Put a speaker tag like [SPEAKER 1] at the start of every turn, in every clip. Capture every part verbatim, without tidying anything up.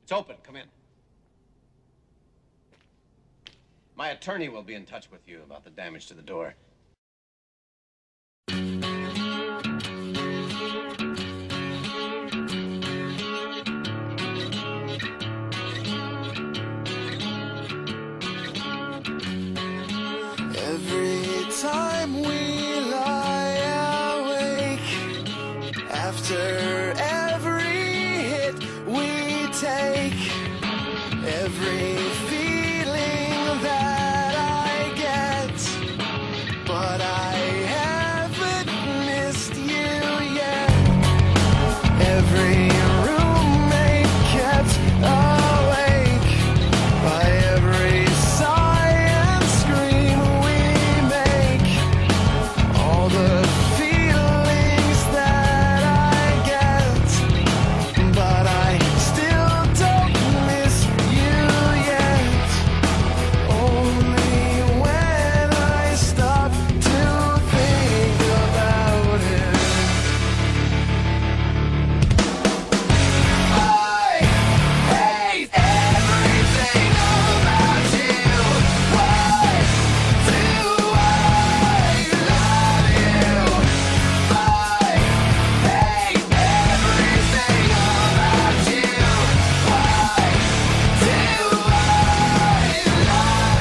[SPEAKER 1] It's open. Come in. My attorney will be in touch with you about the damage to the door.
[SPEAKER 2] Every time we lie awake, after every hit we take, every feeling that I get, but I haven't missed you yet. Every roommate kept awake by every sigh and scream we make. All the feelings that I get, but I still don't miss you yet. Only when I stop to think about it. I hate everything about you. Why do I love you? I hate everything about you. Why do I love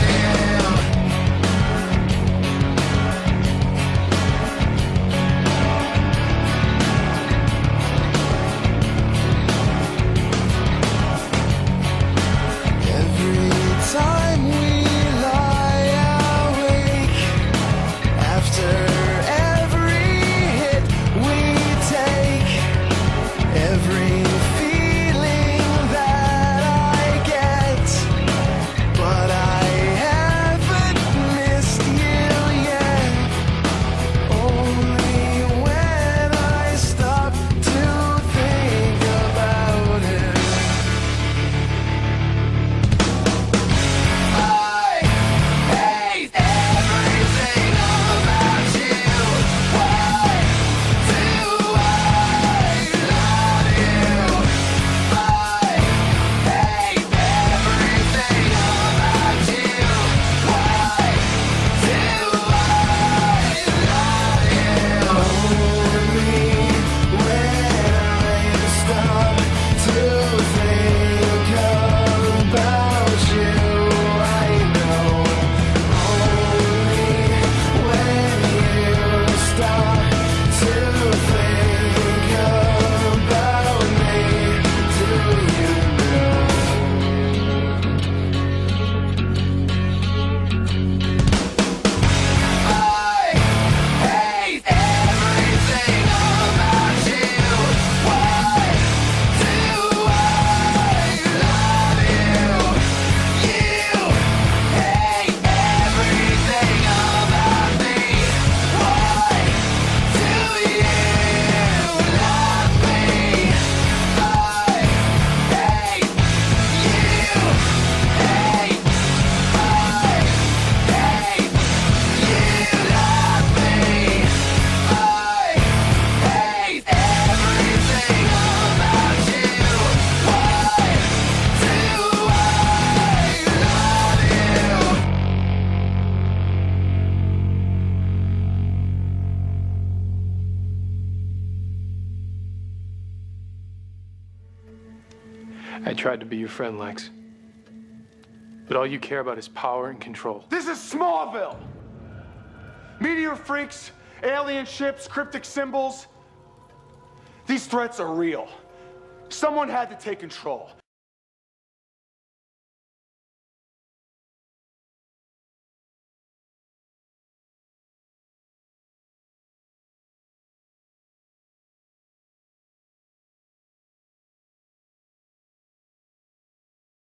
[SPEAKER 2] Every time we lie awake, after every hit we take, every feeling that I get, but I haven't missed you yet. Only when I stop to think about it. I hate everything about you. Why do I love you? I hate everything about you. Why do I love you? Only when I stop to think about you, I know. Only when you stop to think about me, do you know? I hate everything about you. Why do I love you? You hate everything about me. Why do you love me? I hate you. Hate. I hate you love me. I hate everything about you. Why do I love
[SPEAKER 3] I tried to be your friend, Lex. But all you care about is power and control.
[SPEAKER 4] This is Smallville! Meteor freaks, alien ships, cryptic symbols. These threats are real. Someone had to take control.